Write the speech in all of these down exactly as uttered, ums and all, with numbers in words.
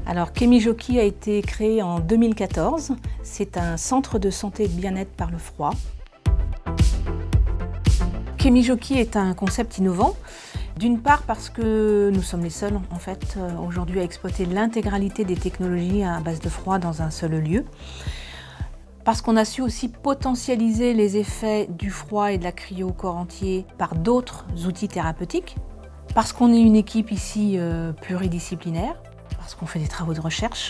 Alors Kemijoki a été créé en deux mille quatorze. C'est un centre de santé et de bien-être par le froid. Kemijoki est un concept innovant. D'une part parce que nous sommes les seuls en fait aujourd'hui à exploiter l'intégralité des technologies à base de froid dans un seul lieu. Parce qu'on a su aussi potentialiser les effets du froid et de la cryo au corps entier par d'autres outils thérapeutiques. Parce qu'on est une équipe ici euh, pluridisciplinaire. Parce qu'on fait des travaux de recherche.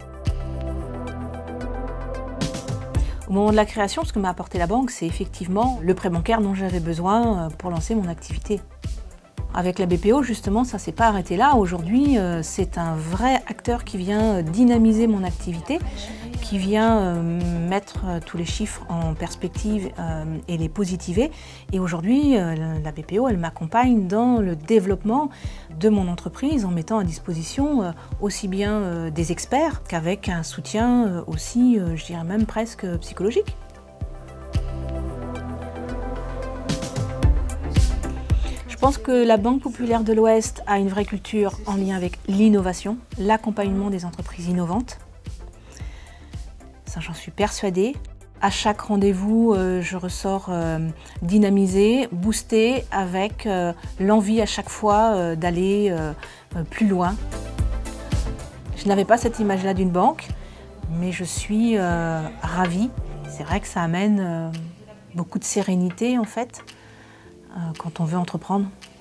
Au moment de la création, ce que m'a apporté la banque, c'est effectivement le prêt bancaire dont j'avais besoin pour lancer mon activité. Avec la B P O, justement, ça ne s'est pas arrêté là. Aujourd'hui, c'est un vrai acteur qui vient dynamiser mon activité, qui vient mettre tous les chiffres en perspective et les positiver. Et aujourd'hui, la B P O, elle m'accompagne dans le développement de mon entreprise en mettant à disposition aussi bien des experts qu'avec un soutien aussi, je dirais même presque psychologique. Je pense que la Banque Populaire de l'Ouest a une vraie culture en lien avec l'innovation, l'accompagnement des entreprises innovantes. Ça, j'en suis persuadée. À chaque rendez-vous, euh, je ressors euh, dynamisée, boostée, avec euh, l'envie à chaque fois euh, d'aller euh, plus loin. Je n'avais pas cette image-là d'une banque, mais je suis euh, ravie. C'est vrai que ça amène euh, beaucoup de sérénité en fait, quand on veut entreprendre.